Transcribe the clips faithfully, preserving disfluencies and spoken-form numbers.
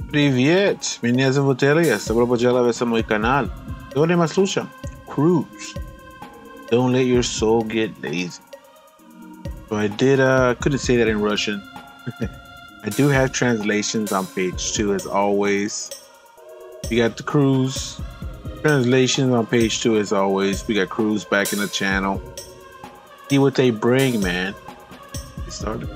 Привет, меня зовут Elias. Добро пожаловать на мой канал. Сегодня мы слушаем Cruise. Don't let your soul get lazy. So I did, uh, couldn't say that in Russian. I do have translations on page two as always. We got the Cruise. Translations on page two as always. We got Cruise back in the channel. See what they bring, man. Get started.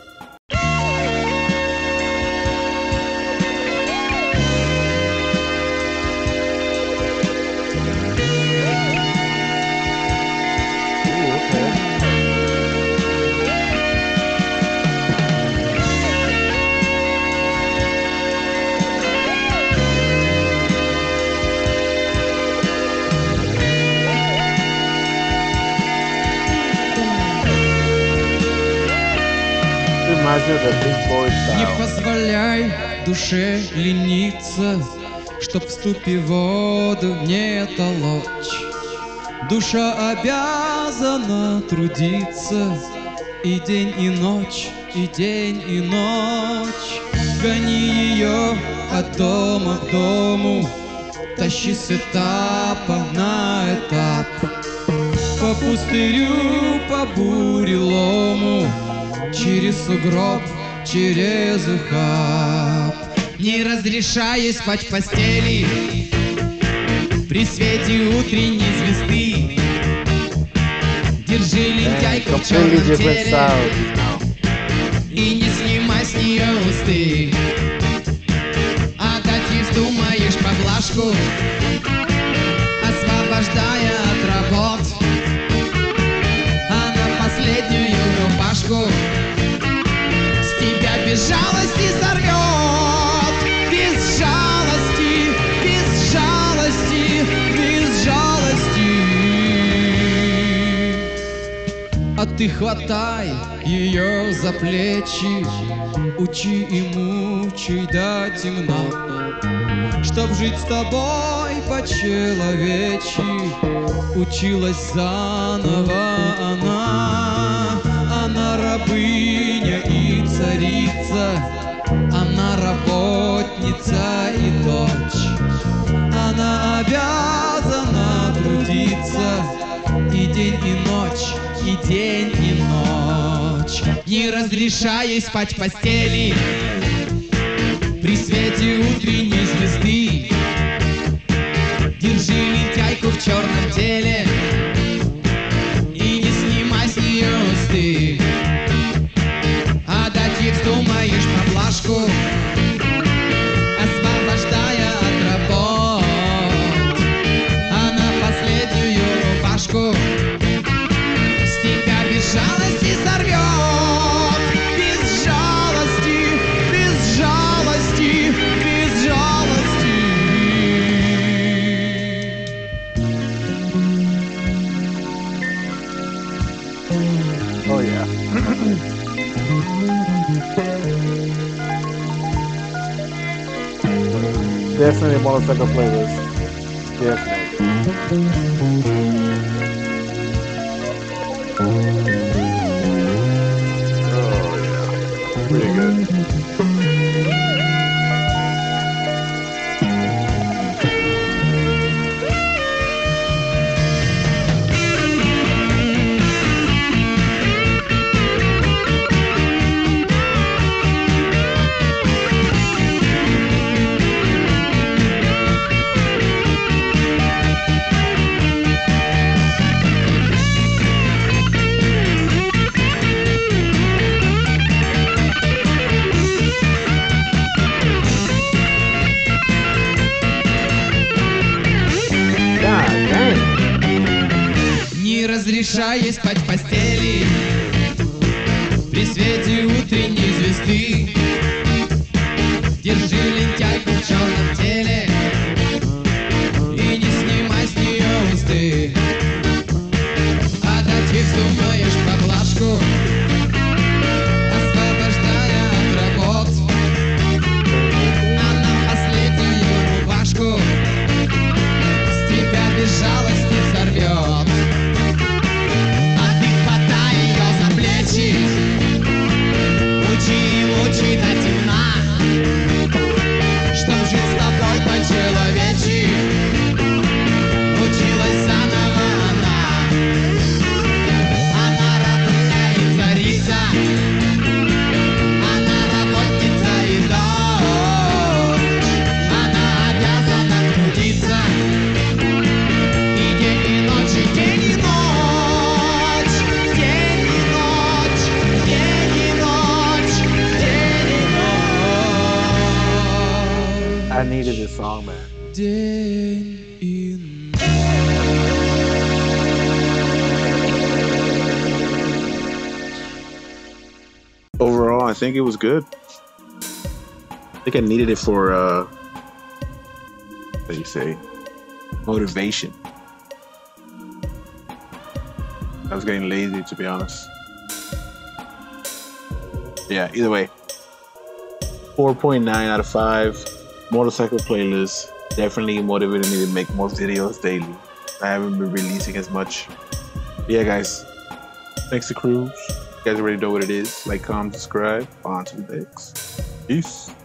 Не позволяй душе лениться, чтоб в ступе воду не толочь. Душа обязана трудиться и день, и ночь, и день, и ночь. Гони ее от дома к дому, тащи с этапа на этап. По пустырю, по бурелому, через сугроб, через ухаб. Не разрешаю спать в постели при свете утренней звезды. Держи лентяйку в черном теле и не снимай с нее усты. А так думаешь поблажку, освобождая от работ. А на последнюю рубашку с тебя без жалости сорвет. Без жалости, без жалости, без жалости. А ты хватай ее за плечи, учи и мучай до темна, чтоб жить с тобой по-человечи. Училась заново она. Она рабыня и царица, она работница и дочь. Она обязана трудиться и день, и ночь, и день, и ночь. Не разрешай ей спать в постели при свете утренней звезды. Держи лентяйку в черном теле и не снимай с нее усты. А дать ей вздумаешь поблажку, освобождая от работ. А на последнюю рубашку с тебя без жалости сорвет. Без жалости, без жалости, без жалости. Oh yeah. Definitely motorcycle playlist. Definitely. Oh yeah. Pretty good. Не разрешай ей спать в постели при свете утренней звезды. Держи лентяйку в черном теле и не снимай с нее усты. А дать ей вздумаешь поблажку, освобождая от работ. А на последнюю рубашку с тебя без жалости сорвет. Учи, учи до темна, think it was good. I think I needed it for, uh, what do you say, motivation. I was getting lazy, to be honest. Yeah, either way. four point nine out of five. Motorcycle playlist. Definitely motivated me to make more videos daily. I haven't been releasing as much. Yeah, guys. Thanks to Cruise. You guys already know what it is. Like, comment, subscribe. On to the next. Peace.